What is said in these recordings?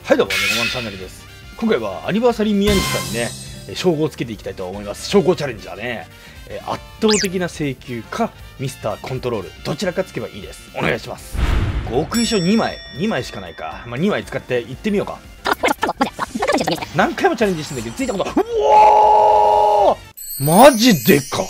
はいどうも、ネゴマンチャンネルです。今回はアニバーサリー宮西さんにね、称号をつけていきたいと思います。称号チャレンジャーね。圧倒的な請求か、ミスターコントロール。どちらかつけばいいです。お願いします。極意書2枚。2枚しかないか。まあ、2枚使っていってみようか。何回もチャレンジしてんだけど、ついたこと、うおーマジでか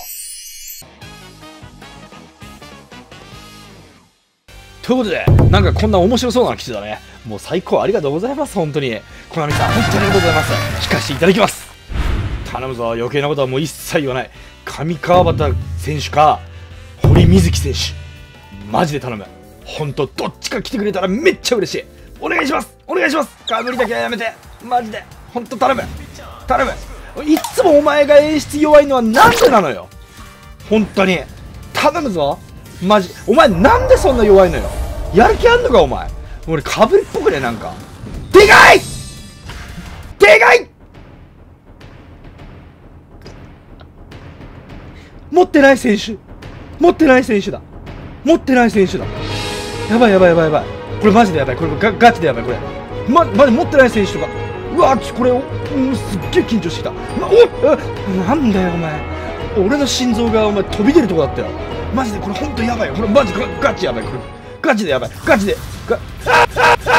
ということで、なんかこんな面白そうな機種だね。もう最高ありがとうございます、本当に。コナミさん、本当にありがとうございます。聞かせていただきます。頼むぞ、余計なことはもう一切言わない。上川端選手か、堀瑞希選手。マジで頼む。本当どっちか来てくれたらめっちゃ嬉しい。お願いしますお願いします。かぶりだけはやめて。マジで。本当頼む。頼む。いっつもお前が演出弱いのはなんでなのよ。本当に。頼むぞ。マジ。お前なんでそんな弱いのよ。やる気あんのかお前。俺かぶりっぽくね、なんか。でかいでかい持ってない選手持ってない選手だ持ってない選手だ。やばいやばいやばいやばい。これマジでやばい。これガチでやばい。これマジ持ってない選手とか。うわこれすっげえ緊張してきた。なんだよお前。俺の心臓がお前飛び出るとこだったよ。マジでこれほんとやばいよ。これマジガチやばい。これガチでやばい。ガチであ